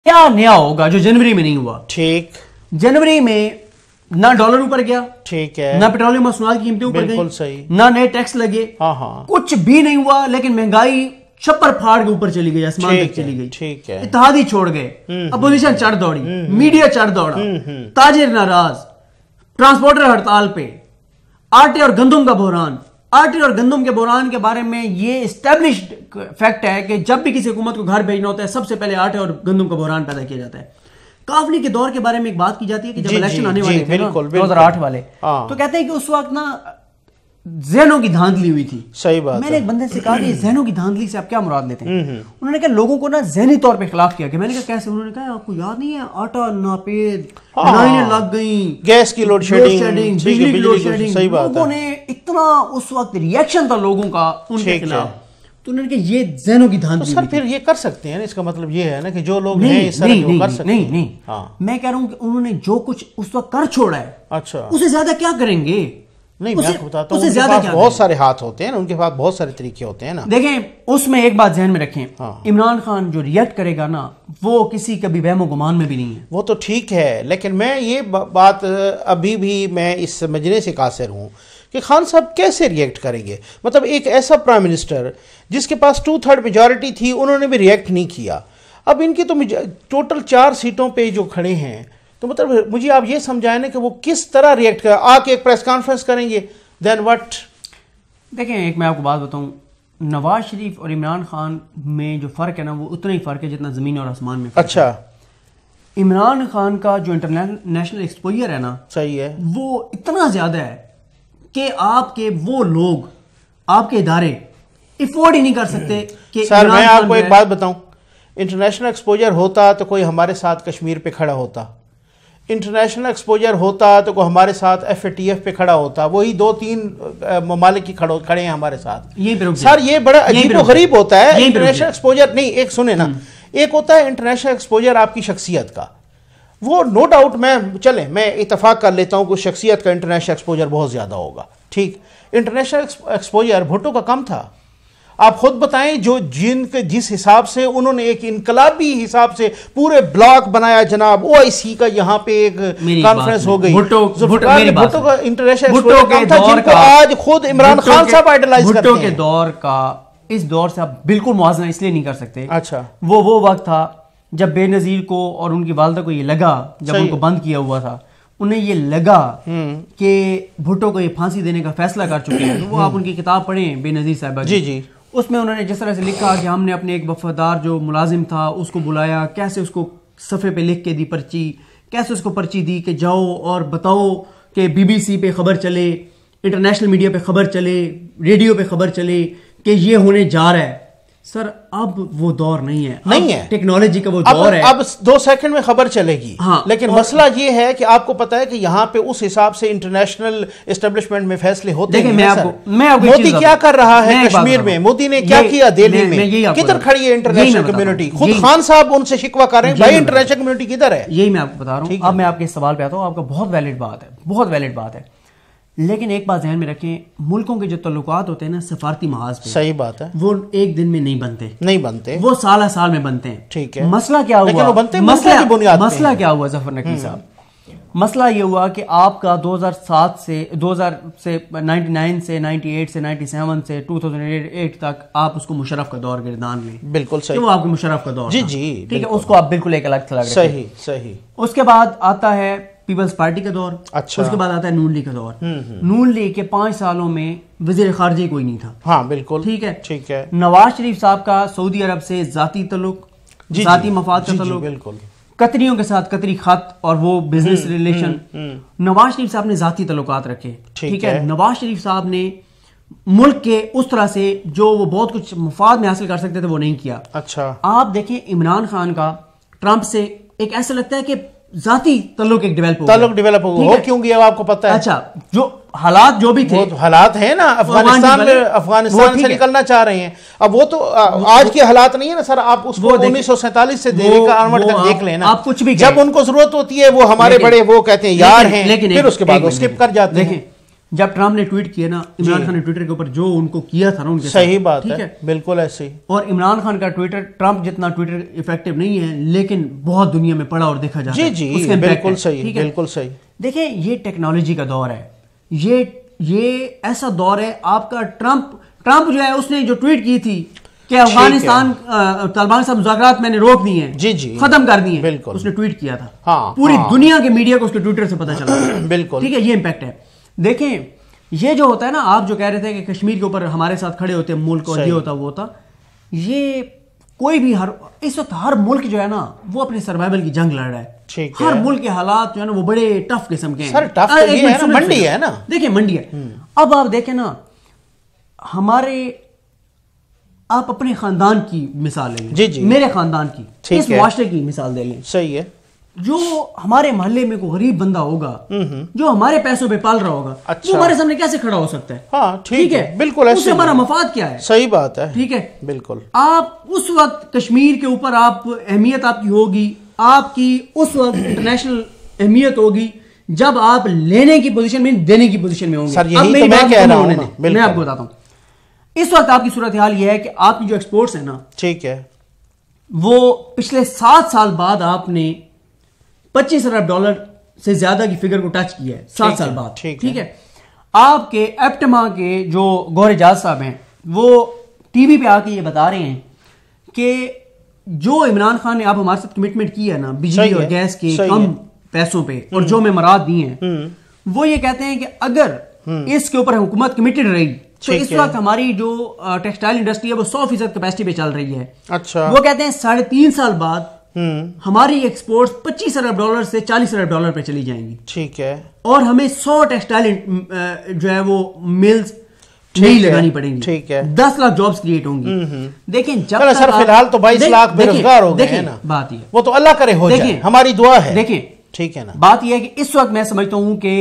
کیا نیا ہوگا جو جنوری میں نہیں ہوا؟ ٹھیک، جنوری میں نہ ڈالر اوپر گیا، ٹھیک ہے، نہ پیٹرولیم مصنوعات کی قیمتیں اوپر گئی، بالکل صحیح، نہ نئے ٹیکس لگے، کچھ بھی نہیں ہوا، لیکن مہنگائی چھپر پھاڑ کے اوپر چلی گئی، آسمان تک چلی گئی، ٹھیک ہے، اتحادی چھوڑ گئے، اپوزیشن چڑھ دوڑی، میڈیا چڑھ دوڑا، تاجر ناراض، ٹرانسپورٹر ہڑتال پہ، آٹے اور گندم کا بحران۔ آٹے اور گندم کے بحران کے بارے میں یہ اسٹیبلشڈ فیکٹ ہے کہ جب بھی کسی حکومت کو گھر بھیجنا ہوتا ہے سب سے پہلے آٹے اور گندم کا بحران پیدا کیا جاتا ہے۔ کافلی کے دور کے بارے میں ایک بات کی جاتی ہے کہ جب الیکشن آنے والے تھے 2008 والے، تو کہتے ہیں کہ اس وقت نا ذہنوں کی دھاندلی ہوئی تھی۔ صحیح بات۔ میں نے ایک بندے سے کہا کہ ذہنوں کی دھاندلی سے آپ کیا مراد لیتے ہیں؟ انہوں نے کہا لوگوں کو نا ذہنی طور پہ خلاف کیا کہ میں نے کہا کیسے؟ انہوں نے کہا آپ کو یاد نہیں ہے آٹا ناپید، لائنیں لگ گئیں، گیس کی لوڈ شیڈنگ، بجلی کی لوڈ شیڈنگ، لوگوں نے اتنا اس وقت ریئیکشن تھا لوگوں کا ان کے خلاف، تو انہوں نے کہا یہ ذہنوں کی دھاندلی۔ سر پھر یہ کر سکتے ہیں، اس کا مطلب یہ ہے نا کہ جو لوگ ہیں اس طرح وہ کر سکتے ہیں۔ نہیں، میں کہہ رہا ہوں کہ انہوں نے جو کچھ اس وقت کر چھوڑا ہے اچھا اسے زیادہ کیا کریں گے؟ نہیں، میں آپ کو بتاتا ہوں ان کے پاس بہت سارے ہاتھ ہوتے ہیں نا، ان کے پاس بہت سارے طریقے ہوتے ہیں نا۔ دیکھیں اس میں ایک بات ذہن میں رکھیں، عمران خان جو ریئیکٹ کرے گا نا وہ کسی کبھی وہم و گمان میں بھی نہیں ہے۔ وہ تو ٹھیک ہے، لیکن میں یہ بات ابھی بھی میں اس سمجھنے سے قاصر ہوں کہ خان صاحب کیسے ریئیکٹ کریں گے؟ مطلب ایک ایسا پرائم منسٹر جس کے پاس 2/3 میجورٹی تھی، انہوں نے بھی ریئیکٹ نہیں کیا۔ اب ان کی تو ٹوٹل 4 سیٹوں پہ جو کھڑے ہیں، تو مطلب مجھے آپ یہ سمجھائیں نا کہ وہ کس طرح ریئیکٹ کریں؟ آ کے ایک پریس کانفرنس کریں گے، دین وٹ؟ دیکھیں ایک میں آپ کو بات بتاؤں، نواز شریف اور عمران خان میں جو فرق ہے نا وہ اتنا ہی فرق ہے جتنا زمین اور آسمان میں فرق۔ اچھا، عمران خان کا جو انٹرنیشنل ایکسپوجر ہے نا، صحیح ہے، وہ اتنا زیادہ ہے کہ آپ کے وہ لوگ، آپ کے ادارے افورڈ ہی نہیں کر سکتے کہ سر میں آپ کو ایک بات بتاؤں، انٹرنیشنل ایکسپوجر ہوتا تو کوئی ہمارے ساتھ کشمیر پہ کھڑا ہوتا، انٹرنیشنل ایکسپوجر ہوتا تو کوئی ہمارے ساتھ FATF پہ کھڑا ہوتا، وہی 2-3 ممالک کی کھڑے ہیں ہمارے ساتھ۔ سر یہ بڑا عجیب و غریب ہوتا ہے انٹرنیشنل ایکسپوجر۔ نہیں، ایک سنیں نا، ایک ہوتا ہے انٹرنیشنل ایکسپوجر آپ کی شخصیت کا، وہ نو ڈاؤٹ میں اتفاق کر لیتا ہوں کہ شخصیت کا انٹرنیشنل ایکسپوجر بہت زیادہ ہوگا، ٹھیک۔ انٹرنیشنل ایکسپوجر بھٹو کا کم تھا۔ آپ خود بتائیں جس حساب سے انہوں نے ایک انقلابی حساب سے پورے بلاک بنایا جناب، OIC کا یہاں پہ ایک کانفرنس ہو گئی، بھٹو کا انٹرنیشنل ایکسپوجر کم تھا، جن کو آج خود عمران خان صاحب آئیڈلائز کرتے ہیں۔ بھٹو کے دور کا اس دور سے آپ بالکل موازنہ اس لیے نہیں کر سکتے، اچھا وہ وقت تھا جب بے نظیر کو اور ان کی والدہ کو یہ لگا، جب ان کو بند کیا ہوا تھا، انہیں یہ لگا کہ بھٹو کو یہ پھانسی دینے کا فیصلہ کر چکے ہیں۔ وہ آپ ان کی کتاب پڑھیں بے نظیر صاحبہ، جی، اس میں انہوں نے جس طرح سے لکھا کہ ہم نے اپنے ایک وفادار جو ملازم تھا اس کو بلایا، کیسے اس کو صفحے پہ لکھ کے دی پرچی، کیسے اس کو پرچی دی کہ جاؤ اور بتاؤ کہ BBC پہ خبر چلے، انٹرنیشنل میڈیا پہ خبر چلے، ریڈیو پہ خبر چلے کہ یہ ہونے جا رہا ہے۔ سر اب وہ دور نہیں ہے، ٹیکنالوجی کا وہ دور ہے، اب 2 سیکنڈ میں خبر چلے گی۔ لیکن مسئلہ یہ ہے کہ آپ کو پتا ہے کہ یہاں پہ اس حساب سے انٹرنیشنل اسٹیبلشمنٹ میں فیصلے ہوتے ہیں۔ مودی کیا کر رہا ہے کشمیر میں؟ مودی نے کیا کیا دہلی میں؟ کدھر کھڑی ہے انٹرنیشنل کمیونٹی؟ خود خان صاحب ان سے شکوہ کر رہے ہیں، بھائی انٹرنیشنل کمیونٹی کدھر ہے؟ یہی میں آپ کو بتا رہا ہوں۔ اب میں آپ کے سوال پہ آتا ہوں، آپ کا بہت ویلڈ بات ہے، لیکن ایک بات ذہن میں رکھیں، ملکوں کے جو تعلقات ہوتے ہیں نا سفارتی محاذ پہ، صحیح بات ہے، وہ ایک دن میں نہیں بنتے، وہ سال میں بنتے ہیں، ٹھیک ہے۔ مسئلہ کیا ہوا؟ مسئلہ کیا ہوا ظفر نقوی صاحب؟ مسئلہ یہ ہوا کہ آپ کا 2007 سے 99 سے 98 سے 97 سے 2008 تک آپ اس کو مشرف کا دور گردان لیں، بالکل صحیح، وہ آپ کے مشرف کا دور، جی ٹھیک ہے، اس کو آپ بالکل ایک الگ تھلگ رکھیں، صحیح۔ اس کے بعد آتا ہے پیپلز پارٹی کا دور، اس کے بعد آتا ہے نون لیگ کا دور۔ نون لیگ کے 5 سالوں میں وزیر خارجہ کوئی نہیں تھا، ہاں بالکل ٹھیک ہے۔ نواز شریف صاحب کا سعودی عرب سے ذاتی تعلق، ذاتی مفاد کا تعلق، بالکل قطریوں کے ساتھ قطری خط اور وہ بزنس ریلیشن، نواز شریف صاحب نے ذاتی تعلقات رکھے، ٹھیک ہے۔ نواز شریف صاحب نے ملک کے اس طرح سے جو وہ بہت کچھ مفاد میں حاصل کر سکتے تھے وہ نہیں کیا۔ اچھا، آپ دیکھیں عمران خان کا ٹرمپ سے ایک ایسا لگتا ہے کہ ذاتی تعلق ایک ڈیولپ ہو کیوں گیا آپ کو پتا ہے؟ اچھا، جو حالات جو بھی تھے، حالات ہیں نا، افغانستان سے نکلنا چاہ رہے ہیں، اب وہ تو آج کے حالات نہیں ہے نا سر، آپ اس کو 1947 سے دہلی کا آنورڈ تک دیکھ لیں نا، کچھ بھی جب ان کو ضرورت ہوتی ہے وہ ہمارے بڑے وہ کہتے ہیں یار ہیں، پھر اس کے بعد وہ اسکپ کر جاتے ہیں۔ جب ٹرمپ نے ٹویٹ کیا نا عمران خان نے ٹویٹر کے اوپر جو ان کو کیا تھا نا ان کے ساتھ، صحیح بات ہے، بالکل ایسے ہی. اور عمران خان کا ٹویٹر ٹرمپ جتنا ٹویٹر افیکٹو نہیں ہے لیکن بہت دنیا میں پڑھا اور دیکھا جاتا ہے. جی بالکل صحیح، بالکل صحیح. دیکھیں یہ ٹیکنالوجی کا دور ہے، یہ ایسا دور ہے آپ کا. ٹرمپ جو ہے اس نے جو ٹویٹ کی تھی کہ افغانستان طالبان سے مذاکرات میں نے روک دی ہیں، جی ختم کر دی ہیں، اس نے ٹویٹ کیا تھا. پوری دنیا کے میڈیا کو اس کے ٹویٹر سے پتہ چلا. بالکل ٹھیک ہے، یہ امپیکٹ ہے. دیکھیں یہ جو ہوتا ہے نا، آپ جو کہہ رہے تھے کہ کشمیر کے اوپر ہمارے ساتھ کھڑے ہوتے ہیں ملک اور یہ ہوتا وہ ہوتا، یہ کوئی بھی اس وقت ہر ملک جو ہے نا وہ اپنے سروائیول کی جنگ لڑ رہا ہے. ہر ملک کے حالات جو ہے نا وہ بڑے ٹف قسم کے ہیں. منڈی ہے نا، دیکھیں منڈی ہے. اب آپ دیکھیں نا آپ اپنے خاندان کی مثال لے لیں، میرے خاندان کی، اس معاشرے کی مثال دے لیں. صحیح ہے. جو ہمارے محلے میں کوئی غریب بندہ ہوگا جو ہمارے پیسوں پہ پال رہا ہوگا، وہ ہمارے سامنے کیسے کھڑا ہو سکتا ہے؟ ہاں ٹھیک ہے، بالکل ایسے. اس سے ہمارا مفاد کیا ہے؟ صحیح بات ہے، ٹھیک ہے بالکل. آپ اس وقت کشمیر کے اوپر آپ اہمیت آپ کی ہوگی، آپ کی اس وقت انٹرنیشنل اہمیت ہوگی جب آپ لینے کی پوزیشن میں دینے کی پوزیشن میں ہوں گے. سر یہی تو میں کہہ رہا ہوں. میں آپ کو بتاتا ہوں اس وقت آپ کی صورتحال یہ ہے کہ آپ کی جو ایکسپورٹس ہیں نا، ٹھیک ہے، وہ پچھلے 7 سال بعد آپ نے $25 ارب سے زیادہ کی فگر کو ٹچ کیا ہے 7 سال بعد. ٹھیک ہے. آپ کے ایپٹما کے جو گور اعجاز صاحب ہیں وہ ٹی وی پہ آ کے یہ بتا رہے ہیں کہ جو عمران خان نے آپ ہمارے ساتھ کمٹمنٹ کی ہے نا بجلی اور گیس کے کم پیسوں پہ اور جو ممرات دی ہیں، وہ یہ کہتے ہیں کہ اگر اس کے اوپر حکومت کمیٹڈ رہی تو اس وقت ہماری جو ٹیکسٹائل انڈسٹری ہے وہ 100% کیپیسٹی پہ چل رہی ہے. اچھا. وہ کہتے ہیں 3.5 سال بعد ہماری ایکسپورٹس $25 ارب سے $40 ارب پہ چلی جائیں گی. ٹھیک ہے. اور ہمیں 100 ٹیکسٹائل جو ہے وہ ملز نہیں لگانی پڑیں گی. ٹھیک ہے. 10 لاکھ جابز کریٹ ہوں گی. دیکھیں جب سر فی الحال تو 22 لاکھ بے روزگار ہو گئے ہیں نا. بات یہ وہ تو اللہ کرے ہو جائے، ہماری دعا ہے. دیکھیں ٹھیک ہے نا. بات یہ ہے کہ اس وقت میں سمجھتا ہوں کہ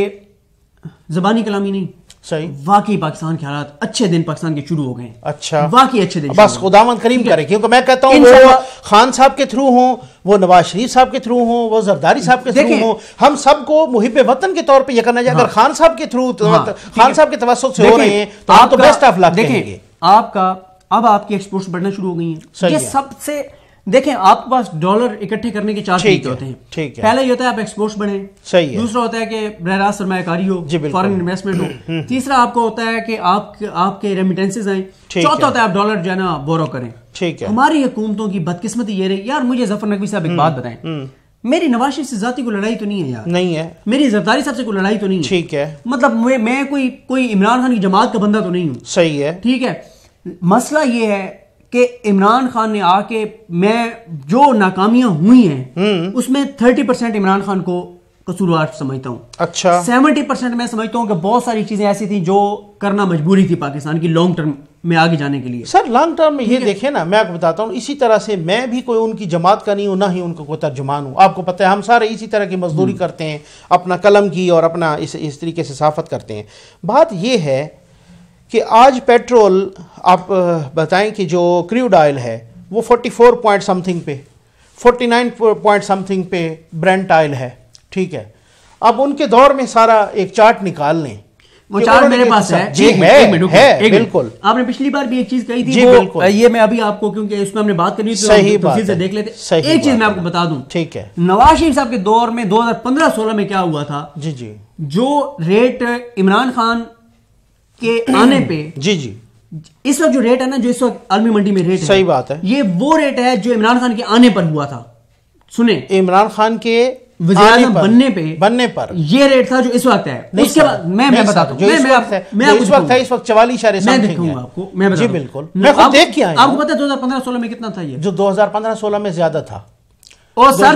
زبانی کلامی نہیں، صحیح واقعی پاکستان کے حالات اچھے دن پاکستان کے شروع ہو گئے ہیں. اچھا واقعی اچھے دن، بس خداوند کریم کرے. کیونکہ میں کہتا ہوں وہ خان صاحب کے تھرو ہوں، وہ نواز شریف صاحب کے تھرو ہوں، وہ زرداری صاحب کے تھرو ہوں، ہم سب کو محب وطن کے طور پہ یہ کرنا چاہیے. اگر خان صاحب کے تھرو، خان صاحب کے توسط سے ہو رہے ہیں تو آپ تو بیسٹ آف لک کہیں گے. آپ کا اب آپ کی ایکسپورٹس بڑھنا شروع ہو گئی ہیں. یہ سب سے دیکھیں آپ کے پاس ڈالر اکٹھے کرنے کے 4 طریقے ہوتے ہیں. پہلا یہ ہوتا ہے آپ ایکسپورٹس بڑھیں. صحیح ہے. دوسرا ہوتا ہے کہ براہ راست سرمایہ کاری ہو، فارن انویسٹمنٹ ہو. تیسرا آپ کو ہوتا ہے کہ آپ کے ریمیٹنسز آئیں. چوتھا ہوتا ہے آپ ڈالر جو ہے نا بورو کریں. ٹھیک ہے. ہماری حکومتوں کی بدقسمتی یہ رہی. یار مجھے ظفر نقوی صاحب ایک بات بتائیں، میری نواز شریف سے ذاتی کوئی لڑائی تو نہیں ہے یار. نہیں ہے. میری زرداری صاحب سے کوئی لڑائی تو نہیں ہے. ٹھیک ہے. مطلب میں کوئی عمران خان کی جماعت کا بندہ تو نہیں ہوں. صحیح ہے. ٹھیک ہے. مسئلہ یہ ہے کہ عمران خان نے آ کے میں جو ناکامیاں ہوئی ہیں اس میں 30% عمران خان کو قصوروار سمجھتا ہوں. اچھا. 70% میں سمجھتا ہوں کہ بہت ساری چیزیں ایسی تھیں جو کرنا مجبوری تھی پاکستان کی لانگ ٹرم میں آگے جانے کے لیے. سر لانگ ٹرم میں یہ دیکھیں نا، میں آپ کو بتاتا ہوں اسی طرح سے میں بھی کوئی ان کی جماعت کا نہیں ہوں، نہ ہی ان کا کوئی ترجمان ہوں. آپ کو پتہ ہے ہم سارے اسی طرح کی مزدوری کرتے ہیں، اپنا قلم کی اور اپنا اس طریقے سے صحافت کرتے ہیں. بات یہ ہے کہ آج پیٹرول آپ بتائیں کہ جو کریوڈ آئل ہے وہ 44 پوائنٹ سم تھنگ پہ، 49 پوائنٹ سم تھنگ پہ برینٹ آئل ہے. ٹھیک ہے. اب ان کے دور میں سارا ایک چارٹ نکال لیں. وہ چارٹ میرے پاس ہے. جی ہے بالکل. آپ نے پچھلی بار بھی ایک چیز کہی تھی. جی بالکل. یہ میں ابھی آپ کو کیونکہ اس میں ہم نے بات کرنی تھی صحیح بات سے دیکھ لیتے. ایک چیز میں آپ کو بتا دوں. ٹھیک ہے. نواز شریف صاحب کے دور میں 2015-16 میں کیا ہوا تھا، جی جی، جو ریٹ عمران خان کے آنے پہ، جی جی، اس وقت جو ریٹ ہے نا، جو اس وقت عالمی منڈی میں ریٹ ہے، صحیح بات ہے، یہ وہ ریٹ ہے جو عمران خان کے آنے پر ہوا تھا. سنیں، عمران خان کے وزیر اعظم بننے پر یہ ریٹ تھا جو اس وقت ہے. اس کے بعد میں بتاتا ہوں، اس وقت ہے، اس وقت 44 میں دکھاؤں گا آپ کو. جی بالکل، میں خود دیکھ کے آیا. آپ کو پتا ہے 2015-16 میں کتنا تھا؟ یہ جو 2015-16 میں زیادہ تھا. اور سر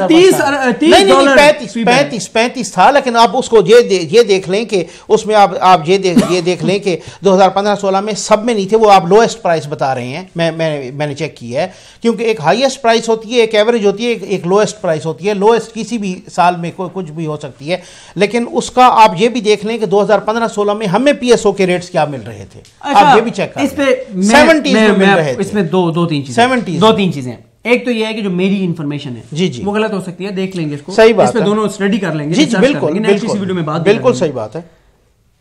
35 تھا. لیکن آپ اس کو یہ دیکھ لیں کہ اس میں آپ یہ دیکھ لیں کہ 2015-16 میں سب میں نہیں تھے. وہ آپ لوئسٹ پرائس بتا رہے ہیں. میں نے چیک کیا ہے، کیونکہ ایک ہائیسٹ پرائس ہوتی ہے، ایک ایوریج ہوتی ہے، ایک لوئسٹ پرائس ہوتی ہے. لوئسٹ کسی بھی سال میں کچھ بھی ہو سکتی ہے. لیکن اس کا آپ یہ بھی دیکھ لیں کہ 2015-16 میں ہمیں پی ایس او کے ریٹس کیا مل رہے تھے. آپ یہ بھی چیک کریں. اس پہ 70s میں مل رہے تھے. اس میں دو تین چیزیں. ایک تو یہ ہے کہ جو میری انفارمیشن ہے جی جی، وہ غلط ہو سکتی ہے، دیکھ لیں گے اس کو. صحیح بات ہے. اس پہ دونوں اسٹڈی کر لیں گے. جی بالکل بالکل صحیح بات ہے.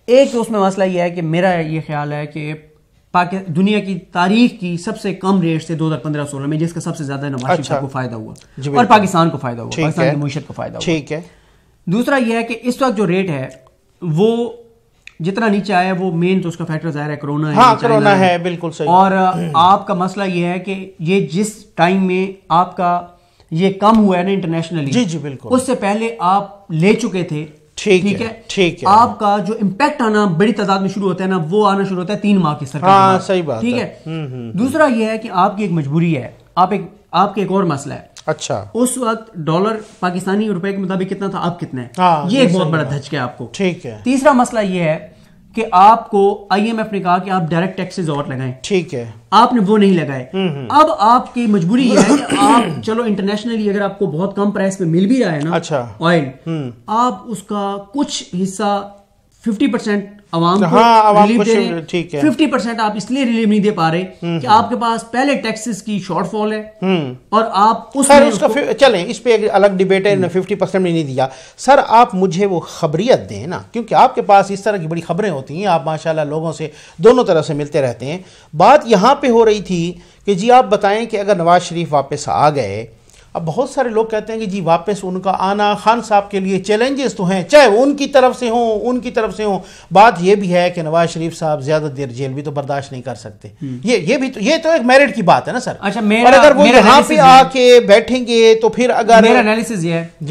ایک تو اس میں مسئلہ یہ ہے کہ میرا یہ خیال ہے کہ دنیا کی تاریخ کی سب سے کم ریٹ سے 2015-16 میں جس کا سب سے زیادہ نواز شریف صاحب کو فائدہ ہوا اور پاکستان کو فائدہ ہوا, پاکستان کی معیشت کو فائدہ ہوا. ٹھیک ہے. دوسرا یہ ہے کہ اس وقت جو ریٹ ہے وہ جتنا نیچے آیا وہ مین تو اس کا فیکٹر ظاہر ہے کرونا ہے. ہاں کرونا ہے, بالکل صحیح. اور آپ کا مسئلہ یہ ہے کہ یہ جس ٹائم میں آپ کا یہ کم ہوا ہے نا انٹرنیشنلی, جی جی بالکل, اس سے پہلے آپ لے چکے تھے. ٹھیک ہے, ٹھیک ہے. آپ کا جو امپیکٹ آنا بڑی تعداد میں شروع ہوتا ہے نا, وہ آنا شروع ہوتا ہے 3 ماہ کی سرکار. ہاں صحیح بات, ٹھیک ہے. دوسرا یہ ہے کہ آپ کی ایک مجبوری ہے, آپ کا ایک اور مسئلہ ہے. اچھا, اس وقت ڈالر پاکستانی روپے کے مطابق کتنا تھا, اب کتنا ہے, یہ ایک بہت بڑا دھچکا ہے آپ کو. ٹھیک ہے. تیسرا مسئلہ یہ ہے کہ آپ کو آئی ایم ایف نے کہا کہ آپ ڈائریکٹ ٹیکسز اور لگائیں. ٹھیک ہے. آپ نے وہ نہیں لگائے. اب آپ کی مجبوری یہ ہے کہ آپ چلو انٹرنیشنلی اگر آپ کو بہت کم پرائس پہ مل بھی رہا ہے نا اچھا آئل, آپ اس کا کچھ حصہ 50% عوام کو ریلیف دے رہے ہیں, 50% آپ اس لیے ریلیف نہیں دے پا رہے کہ آپ کے پاس پہلے ٹیکسز کی شارٹ فال ہے اور آپ اس کا چلیں اس پہ ایک الگ ڈیبیٹ ہے. 50% میں نہیں دیا سر, آپ مجھے وہ خبریت دیں نا, کیونکہ آپ کے پاس اس طرح کی بڑی خبریں ہوتی ہیں, آپ ماشاءاللہ لوگوں سے دونوں طرح سے ملتے رہتے ہیں. بات یہاں پہ ہو رہی تھی کہ جی آپ بتائیں کہ اگر نواز شریف واپس آ گئے, اب بہت سارے لوگ کہتے ہیں کہ جی واپس ان کا آنا خان صاحب کے لیے چیلنجز تو ہیں, چاہے وہ ان کی طرف سے ہوں. بات یہ بھی ہے کہ نواز شریف صاحب زیادہ دیر جیل بھی تو برداشت نہیں کر سکتے. یہ تو ایک میرٹ کی بات ہے نا سر. اچھا, اور اگر وہ یہاں پہ آ کے بیٹھیں گے تو پھر اگر میرا انالیسز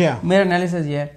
یہ ہے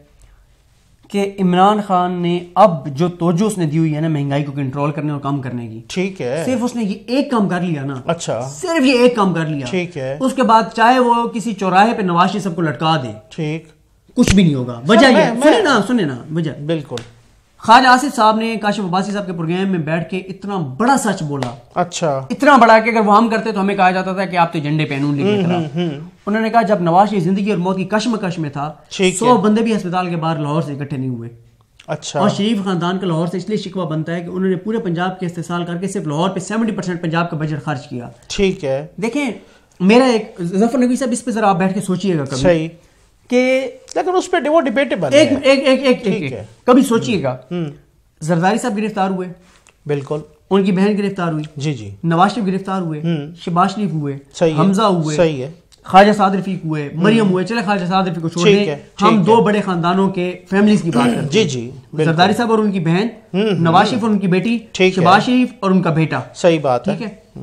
کہ عمران خان نے اب جو توجہ اس نے دی ہوئی ہے نا مہنگائی کو کنٹرول کرنے اور کم کرنے کی, ٹھیک ہے, صرف اس نے یہ ایک کام کر لیا نا. اچھا, صرف یہ ایک کام کر لیا, ٹھیک ہے. اس کے بعد چاہے وہ کسی چوراہے پہ نواز شریف سب کو لٹکا دے, ٹھیک, کچھ بھی نہیں ہوگا. وجہ یہ سنیں نا وجہ, بالکل. خواجہ آصف صاحب نے کاشف عباسی صاحب کے پروگرام میں بیٹھ کے اتنا بڑا سچ بولا, اچھا, اتنا بڑا کہ اگر وہ ہم کرتے تو ہمیں کہا جاتا تھا کہ آپ تو جھنڈے پہ نون لیگ کے خلاف. انہوں نے کہا جب نواز شریف زندگی اور موت کی کشمکش میں تھا 100 بندے بھی ہسپتال کے باہر لاہور سے اکٹھے نہیں ہوئے. اچھا, اور شریف خاندان کا لاہور سے اس لیے شکوہ بنتا ہے کہ انہوں نے پورے پنجاب کے استحصال کر کے صرف لاہور پہ 70% پنجاب کا بجٹ خرچ کیا. ٹھیک ہے. دیکھیں میرا ایک ظفر نبی صاحب اس پہ ذرا آپ بیٹھ کے سوچئے گا کبھی, صحیح, کہ لیکن اس پہ وہ ڈیبیٹیبل ہے. ایک کبھی سوچئے گا, زرداری صاحب گرفتار ہوئے, بالکل, ان کی بہن گرفتار ہوئی, جی جی, نواز شریف گرفتار ہوئے, شہباز شریف ہوئے, حمزہ ہوئے, صحیح ہے, خواجہ سعد رفیق ہوئے, مریم ہوئے. چلے خواجہ سعد رفیق کو چھوڑ دیں, ہم 2 بڑے خاندانوں کے فیملیز کی بات کرتے ہیں. جی جی, زرداری صاحب اور ان کی بہن, نواز شریف اور ان کی بیٹی, شہباز شریف اور ان کا بیٹا. صحیح بات ہے. ٹھیک ہے,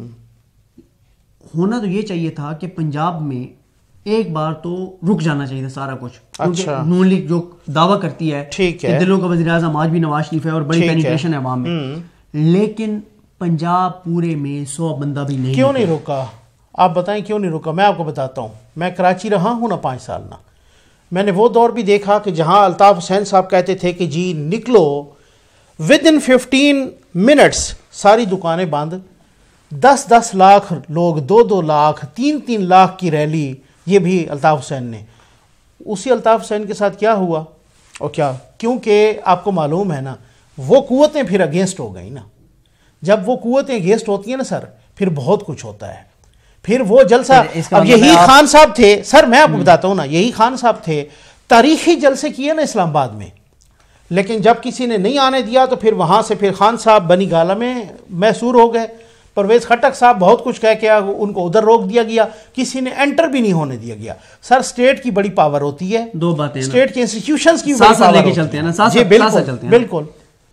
ہونا تو یہ چاہیے تھا کہ پنجاب میں ایک بار تو رک جانا چاہیے تھا سارا کچھ. اچھا, نون لیگ جو دعویٰ کرتی ہے کہ دلوں کا وزیر اعظم آج بھی نواز شریف ہے اور بڑی پینیٹریشن ہے عوام میں, لیکن پنجاب پورے میں 100 بندہ بھی نہیں. کیوں نہیں روکا, آپ بتائیں کیوں نہیں روکا؟ میں آپ کو بتاتا ہوں. میں کراچی رہا ہوں نا 5 سال نا, میں نے وہ دور بھی دیکھا کہ جہاں الطاف حسین صاحب کہتے تھے کہ جی نکلو, ودن 15 منٹس ساری دکانیں بند, 10 لاکھ لوگ, 2 لاکھ, 3 لاکھ کی ریلی. یہ بھی الطاف حسین نے. اسی الطاف حسین کے ساتھ کیا ہوا اور کیا, کیونکہ آپ کو معلوم ہے نا وہ قوتیں پھر اگینسٹ ہو گئی نا. جب وہ قوتیں اگینسٹ ہوتی ہیں نا سر, پھر بہت کچھ ہوتا ہے. پھر وہ جلسہ, اب یہی خان صاحب تھے سر, میں آپ کو بتاتا ہوں نا, یہی خان صاحب تھے, تاریخی جلسے کیے نا اسلام آباد میں, لیکن جب کسی نے نہیں آنے دیا تو پھر وہاں سے پھر خان صاحب بنی گالا میں محصور ہو گئے. پرویز خٹک صاحب بہت کچھ کہہ کے ان کو ادھر روک دیا گیا, کسی نے انٹر بھی نہیں ہونے دیا گیا. سر اسٹیٹ کی بڑی پاور ہوتی ہے, 2 باتیں اسٹیٹ کے انسٹیٹیوشنز کی بڑی پاور ہوتی ہے. جی بالکل بالکل.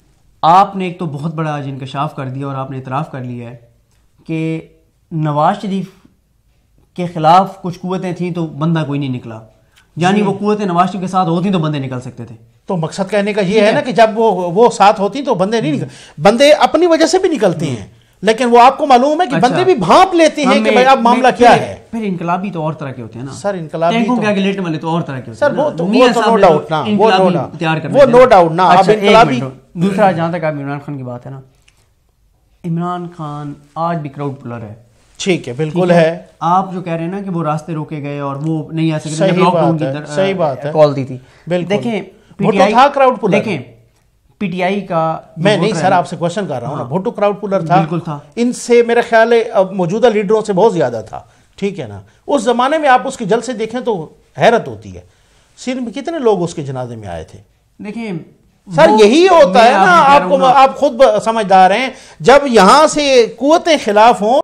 آپ نے ایک تو بہت بڑا آج انکشاف کر دیا اور آپ نے اعتراف کر لیا ہے کہ نواز شریف کے خلاف کچھ قوتیں تھیں تو بندہ کوئی نہیں نکلا, یعنی وہ قوتیں نواز شریف کے ساتھ ہوتی تو بندے نکل سکتے تھے. تو مقصد کہنے کا یہ ہے نا کہ جب وہ ساتھ ہوتی تو بندے نہیں نکل, بندے اپنی وجہ سے بھی نکلتے ہیں, لیکن وہ آپ کو معلوم ہے کہ بندے بھی بھانپ لیتے ہیں کہ بھائی اب معاملہ کیا ہے. پھر انقلابی تو اور طرح کے ہوتے ہیں نا سر, انقلابی ٹینکوں کے آگے لیٹنے والے تو اور طرح کے ہوتے ہیں سر, وہ نو ڈاؤٹ نا, وہ نو ڈاؤٹ نا. اب انقلابی. دوسرا جہاں تک آپ عمران خان کی بات ہے نا, عمران خان آج بھی کراؤڈ پلر ہے. ٹھیک ہے, بالکل ہے. آپ جو کہہ رہے ہیں نا کہ وہ راستے روکے گئے اور وہ نہیں آ سکتے, صحیح بات ہے, کال دی تھی. دیکھیں کراؤڈ پلر, دیکھیں پی ٹی آئی کا, میں نہیں سر آپ سے کوشچن کر رہا ہوں نا, بھٹو کراؤڈ پولر تھا, بالکل تھا. ان سے میرا خیال ہے موجودہ لیڈروں سے بہت زیادہ تھا. ٹھیک ہے نا, اس زمانے میں آپ اس کے جلسے دیکھیں تو حیرت ہوتی ہے. سندھ میں کتنے لوگ اس کے جنازے میں آئے تھے. دیکھیں سر یہی ہوتا ہے نا, آپ خود سمجھدار ہیں, جب یہاں سے قوتیں خلاف ہوں